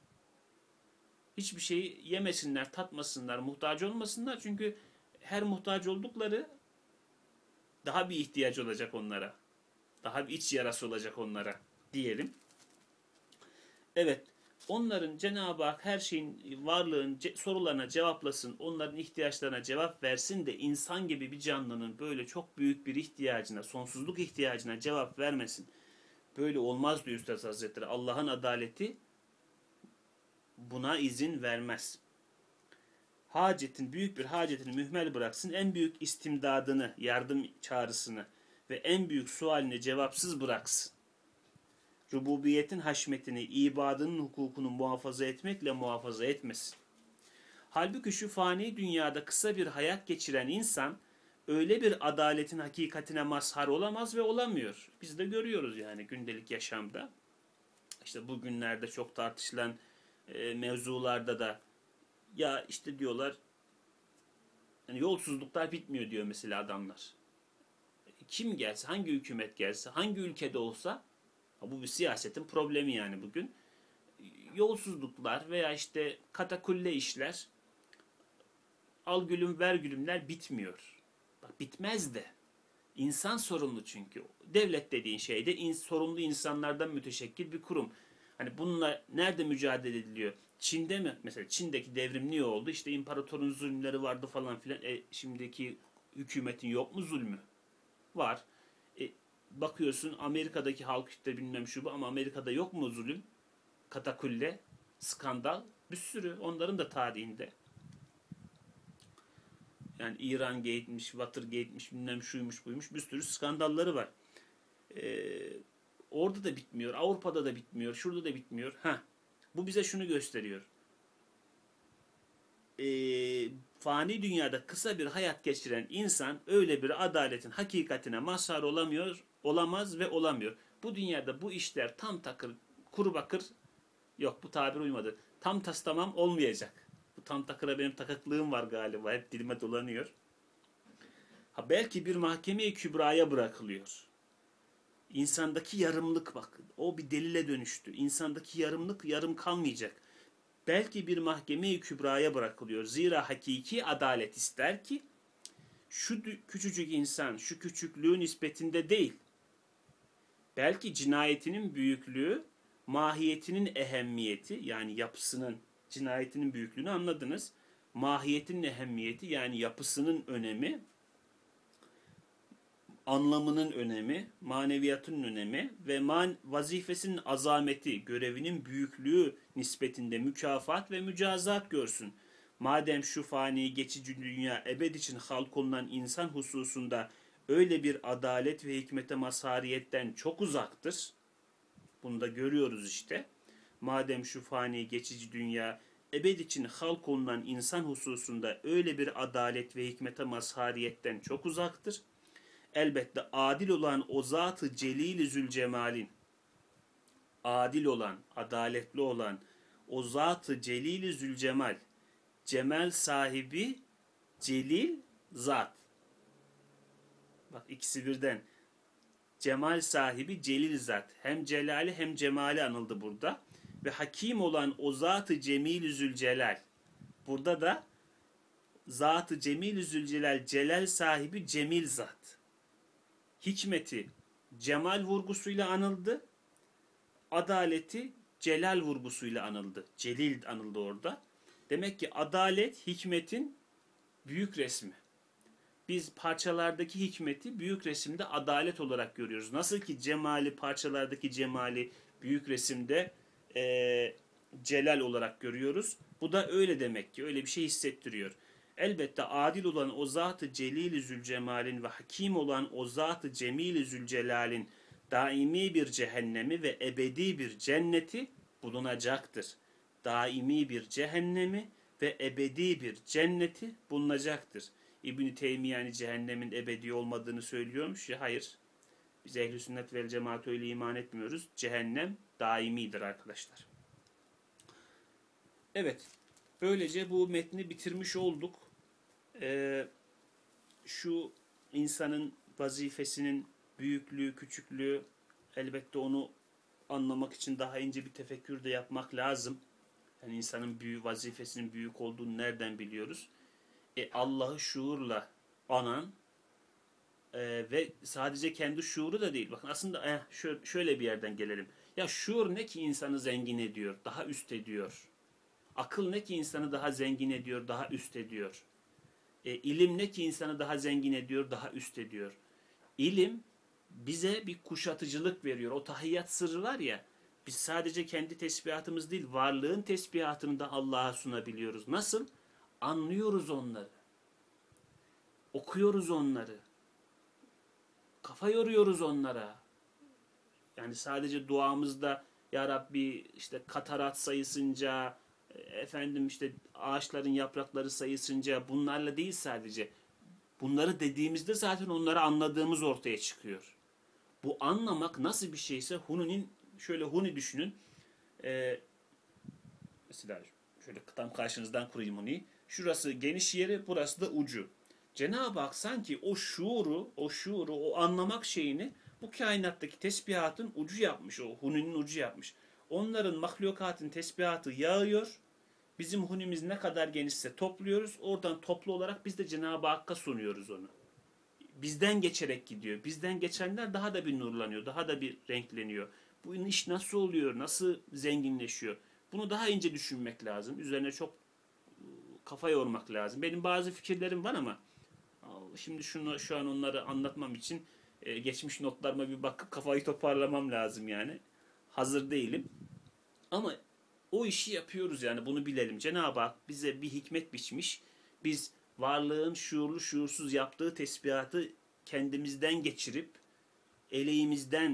Speaker 1: Hiçbir şey yemesinler, tatmasınlar, muhtaç olmasınlar. Çünkü her muhtaç oldukları daha bir ihtiyaç olacak onlara. Daha bir iç yarası olacak onlara diyelim. Evet, onların Cenab-ı Hak her şeyin, varlığın sorularına cevaplasın, onların ihtiyaçlarına cevap versin de insan gibi bir canlının böyle çok büyük bir ihtiyacına, sonsuzluk ihtiyacına cevap vermesin. Böyle olmaz diyor Üstad Hazretleri. Allah'ın adaleti buna izin vermez. Büyük bir hacetini mühmel bıraksın, en büyük istimdadını, yardım çağrısını ve en büyük sualini cevapsız bıraksın. Rububiyetin haşmetini, ibadının hukukunu muhafaza etmekle muhafaza etmesin. Halbuki şu fani dünyada kısa bir hayat geçiren insan öyle bir adaletin hakikatine mazhar olamaz ve olamıyor. Biz de görüyoruz yani gündelik yaşamda. İşte bugünlerde çok tartışılan mevzularda da, ya işte diyorlar, yani yolsuzluklar bitmiyor diyor mesela adamlar. Kim gelse, hangi hükümet gelse, hangi ülkede olsa, bu bir siyasetin problemi yani bugün. Yolsuzluklar veya işte katakulle işler, al gülüm ver gülümler bitmiyor. Bak, bitmez de. İnsan sorumlu çünkü. Devlet dediğin şey de sorumlu insanlardan müteşekkil bir kurum. Hani bununla nerede mücadele ediliyor? Çin'de mi? Mesela Çin'deki devrim niye oldu? İşte imparatorun zulümleri vardı falan filan. Şimdiki hükümetin yok mu zulmü? Var. Bakıyorsun Amerika'daki halk işte bilmem şu bu, ama Amerika'da yok mu zulüm? Katakulle, skandal bir sürü, onların da tarihinde. Yani İran Gate'miş, Watergate'miş, bilmem şuymuş buymuş, bir sürü skandalları var. Orada da bitmiyor, Avrupa'da da bitmiyor, şurada da bitmiyor. Bu bize şunu gösteriyor. Fani dünyada kısa bir hayat geçiren insan öyle bir adaletin hakikatine mazhar olamaz ve olamıyor. Bu dünyada bu işler tam takır, kuru bakır, yok bu tabir uymadı. Tam tas tamam olmayacak. Bu tam takıra benim takıklığım var galiba, hep dilime dolanıyor. Belki bir mahkeme-i kübraya bırakılıyor. İnsandaki yarımlık, bak o bir delile dönüştü. İnsandaki yarımlık yarım kalmayacak. Belki bir mahkeme-i kübraya bırakılıyor. Zira hakiki adalet ister ki şu küçücük insan şu küçüklüğü nispetinde değil, belki cinayetinin büyüklüğü Mahiyetinin ehemmiyeti, yani yapısının, cinayetinin büyüklüğünü anladınız. Mahiyetinin ehemmiyeti, yani yapısının önemi, anlamının önemi, maneviyatının önemi ve vazifesinin azameti, görevinin büyüklüğü nispetinde mükafat ve mücazat görsün. Madem şu fani geçici dünya ebed için halk olunan insan hususunda öyle bir adalet ve hikmete mazhariyetten çok uzaktır. Bunu da görüyoruz işte. Madem şu fani geçici dünya ebed için halk olunan insan hususunda öyle bir adalet ve hikmete mazhariyetten çok uzaktır. Elbette adil olan o Zat-ı Celil-i Zülcemal'in, adil olan, adaletli olan o Zat-ı Celil-i Zülcemal, cemal sahibi, celil zat. Bak, ikisi birden. Cemal sahibi, celil zat. Hem celali hem cemali anıldı burada. Ve hakim olan o Zat-ı Cemil-i Zülcelal. Burada da Zat-ı Cemil-i Zülcelal, celal sahibi, cemil zat. Hikmeti cemal vurgusuyla anıldı. Adaleti celal vurgusuyla anıldı. Celil anıldı orada. Demek ki adalet hikmetin büyük resmi. Biz parçalardaki hikmeti büyük resimde adalet olarak görüyoruz. Nasıl ki cemali, parçalardaki cemali büyük resimde celal olarak görüyoruz. Bu da öyle demek ki. Öyle bir şey hissettiriyor. Elbette adil olan o Zat-ı Celil-i Zülcemal'in ve hakim olan o Zat-ı Cemil-i Zülcelal'in daimi bir cehennemi ve ebedi bir cenneti bulunacaktır. Daimi bir cehennemi ve ebedi bir cenneti bulunacaktır. İbn-i Teymiye yani cehennemin ebedi olmadığını söylüyormuş ya, hayır. Biz ehl-i sünnet vel cemaat öyle iman etmiyoruz. Cehennem daimidir arkadaşlar. Evet, böylece bu metni bitirmiş olduk. Şu insanın vazifesinin büyüklüğü, küçüklüğü, elbette onu anlamak için daha ince bir tefekkür de yapmak lazım. Yani insanın vazifesinin büyük olduğunu nereden biliyoruz? Allah'ı şuurla anan ve sadece kendi şuuru da değil. Bakın aslında şöyle bir yerden gelelim. Ya şuur ne ki insanı zengin ediyor, daha üst ediyor. Akıl ne ki insanı daha zengin ediyor, daha üst ediyor. İlim ne ki insanı daha zengin ediyor, daha üst ediyor. İlim bize bir kuşatıcılık veriyor. O tahiyyat sırrı var ya, biz sadece kendi tesbihatımız değil, varlığın tesbihatını da Allah'a sunabiliyoruz. Nasıl? Anlıyoruz onları. Okuyoruz onları. Kafa yoruyoruz onlara. Yani sadece duamızda ya Rabbi işte katarat sayısınca, efendim işte ağaçların yaprakları sayısınca, bunlarla değil sadece. Bunları dediğimizde zaten onları anladığımız ortaya çıkıyor. Bu anlamak nasıl bir şeyse Huni düşünün. Mesela şöyle tam karşınızdan kurayım Huni'yi. Şurası geniş yeri, burası da ucu. Cenab-ı Hak sanki o şuuru, o anlamak şeyini bu kainattaki tesbihatın ucu yapmış, o Huni'nin ucu yapmış. Onların, mahlukatın tesbihatı yağıyor. Bizim hunimiz ne kadar genişse topluyoruz. Oradan toplu olarak biz de Cenab-ı Hakk'a sunuyoruz onu. Bizden geçerek gidiyor. Bizden geçenler daha da bir nurlanıyor. Daha da bir renkleniyor. Bu iş nasıl oluyor? Nasıl zenginleşiyor? Bunu daha ince düşünmek lazım. Üzerine çok kafa yormak lazım. Benim bazı fikirlerim var ama şimdi şu an onları anlatmam için geçmiş notlarıma bir bakıp kafayı toparlamam lazım yani. Hazır değilim. Ama o işi yapıyoruz yani, bunu bilelim. Cenab-ı Hak bize bir hikmet biçmiş. Biz varlığın şuurlu şuursuz yaptığı tesbihatı kendimizden geçirip eleğimizden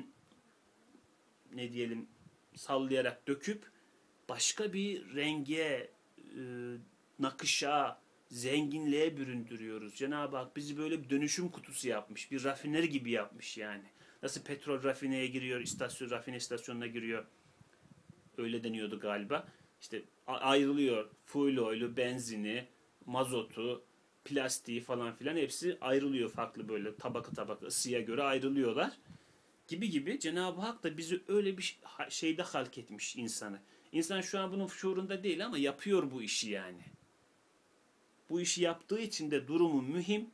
Speaker 1: sallayarak döküp başka bir renge, nakışa, zenginliğe büründürüyoruz. Cenab-ı Hak bizi böyle bir dönüşüm kutusu yapmış. Bir rafineri gibi yapmış yani. Nasıl petrol rafineye giriyor, rafine istasyonuna giriyor. Öyle deniyordu galiba. İşte ayrılıyor fuel oil'u, benzini, mazotu, plastiği falan filan, hepsi ayrılıyor farklı, böyle tabaka ısıya göre ayrılıyorlar. Gibi Cenab-ı Hak da bizi öyle bir şeyde halk etmiş insanı. İnsan şu an bunun şuurunda değil ama yapıyor bu işi yani. Bu işi yaptığı için de durumu mühim.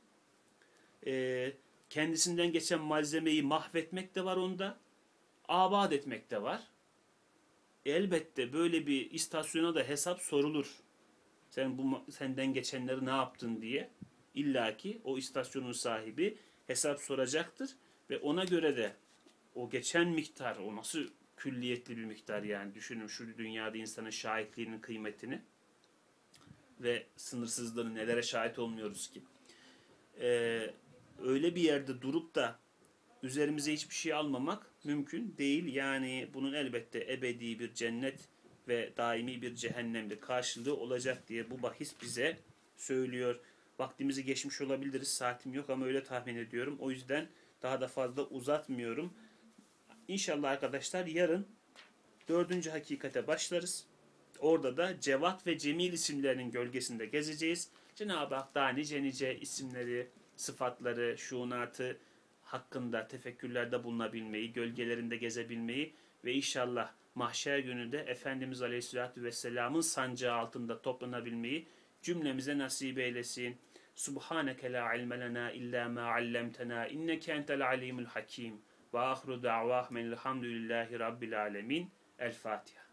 Speaker 1: Kendisinden geçen malzemeyi mahvetmek de var onda. Abad etmek de var. elbette böyle bir istasyona da hesap sorulur. Senden geçenleri ne yaptın diye. İlla ki o istasyonun sahibi hesap soracaktır ve ona göre de o geçen miktar, o nasıl külliyetli bir miktar yani, düşünün şu dünyada insanın şahitliğinin kıymetini ve sınırsızlığını, nelere şahit olmuyoruz ki. Öyle bir yerde durup da üzerimize hiçbir şey almamak mümkün değil. Yani bunun elbette ebedi bir cennet ve daimi bir cehennemde karşılığı olacak diye bu bahis bize söylüyor. Vaktimizi geçmiş olabiliriz. Saatim yok ama öyle tahmin ediyorum. O yüzden daha da fazla uzatmıyorum. İnşallah arkadaşlar yarın 4. hakikate başlarız. Orada da Cevat ve Cemil isimlerinin gölgesinde gezeceğiz. Cenab-ı Hak daha nice isimleri, sıfatları, şuunatı hakkında tefekkürlerde bulunabilmeyi, gölgelerinde gezebilmeyi ve inşallah mahşer günü de Efendimiz Aleyhisselatü Vesselam'ın sancağı altında toplanabilmeyi cümlemize nasip eylesin. Subhaneke la ilme lena illa ma allamtena inneke entel alimul hakim. Ve ahru da'vahmen elhamdülillahi rabbil alemin. El Fatiha.